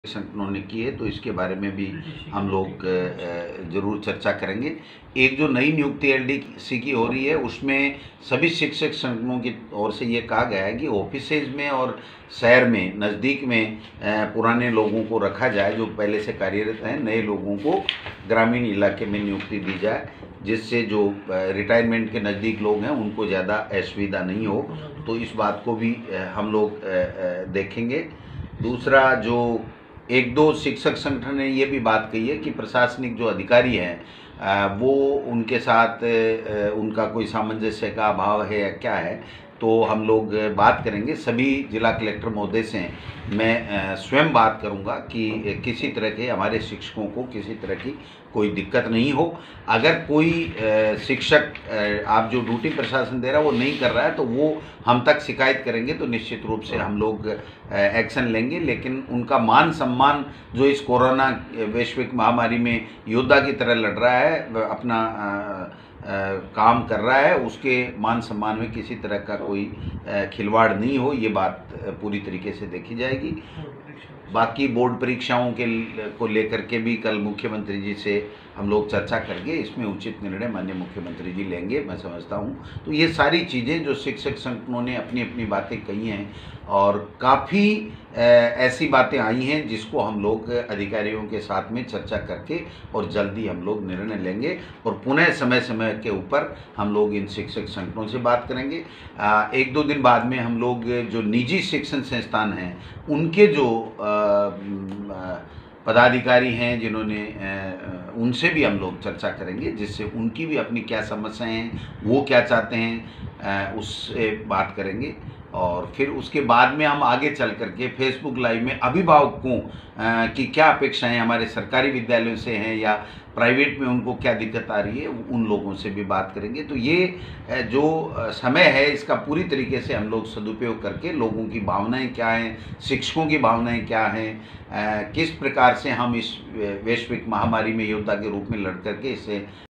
संगठनों ने की है, तो इसके बारे में भी हम लोग ज़रूर चर्चा करेंगे। एक जो नई नियुक्ति एलडीसी की हो रही है, उसमें सभी शिक्षक संगठनों की ओर से ये कहा गया है कि ऑफिसेज में और शहर में नज़दीक में पुराने लोगों को रखा जाए, जो पहले से कार्यरत हैं। नए लोगों को ग्रामीण इलाके में नियुक्ति दी जाए, जिससे जो रिटायरमेंट के नज़दीक लोग हैं उनको ज़्यादा असुविधा नहीं हो। तो इस बात को भी हम लोग देखेंगे। दूसरा, जो एक दो शिक्षक संगठन ने ये भी बात कही है कि प्रशासनिक जो अधिकारी हैं वो उनके साथ उनका कोई सामंजस्य का अभाव है या क्या है, तो हम लोग बात करेंगे। सभी जिला कलेक्टर महोदय से मैं स्वयं बात करूंगा कि किसी तरह के हमारे शिक्षकों को किसी तरह की कोई दिक्कत नहीं हो। अगर कोई शिक्षक आप जो ड्यूटी प्रशासन दे रहा है वो नहीं कर रहा है, तो वो हम तक शिकायत करेंगे, तो निश्चित रूप से हम लोग एक्शन लेंगे। लेकिन उनका मान सम्मान जो इस कोरोना वैश्विक महामारी में योद्धा की तरह लड़ रहा है, अपना काम कर रहा है, उसके मान सम्मान में किसी तरह का कोई खिलवाड़ नहीं हो, ये बात पूरी तरीके से देखी जाएगी। बाकी बोर्ड परीक्षाओं को लेकर के भी कल मुख्यमंत्री जी से हम लोग चर्चा करके इसमें उचित निर्णय माननीय मुख्यमंत्री जी लेंगे, मैं समझता हूँ। तो ये सारी चीज़ें जो शिक्षक संगठनों ने अपनी अपनी बातें कही हैं, और काफ़ी ऐसी बातें आई हैं जिसको हम लोग अधिकारियों के साथ में चर्चा करके और जल्दी हम लोग निर्णय लेंगे, और पुनः समय समय के ऊपर हम लोग इन शिक्षक संगठनों से बात करेंगे। एक दो दिन बाद में हम लोग जो निजी शिक्षण संस्थान हैं उनके जो पदाधिकारी हैं जिन्होंने उनसे भी हम लोग चर्चा करेंगे, जिससे उनकी भी अपनी क्या समस्याएं हैं, वो क्या चाहते हैं, उससे बात करेंगे। और फिर उसके बाद में हम आगे चल करके फेसबुक लाइव में अभिभावकों की क्या अपेक्षाएं हमारे सरकारी विद्यालयों से हैं या प्राइवेट में उनको क्या दिक्कत आ रही है, उन लोगों से भी बात करेंगे। तो ये जो समय है इसका पूरी तरीके से हम लोग सदुपयोग करके लोगों की भावनाएं क्या हैं, शिक्षकों की भावनाएं क्या हैं, किस प्रकार से हम इस वैश्विक महामारी में योद्धा के रूप में लड़ करके इसे